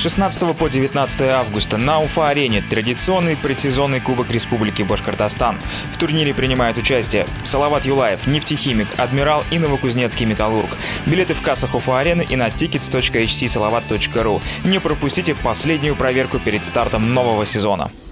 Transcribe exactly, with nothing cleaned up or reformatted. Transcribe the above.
шестнадцатого по девятнадцатое августа на Уфа-арене традиционный предсезонный Кубок Республики Башкортостан. В турнире принимают участие Салават Юлаев, Нефтехимик, Адмирал и Новокузнецкий Металлург. Билеты в кассах Уфа-арены и на тикетс точка эйч си салават точка ру. Не пропустите последнюю проверку перед стартом нового сезона.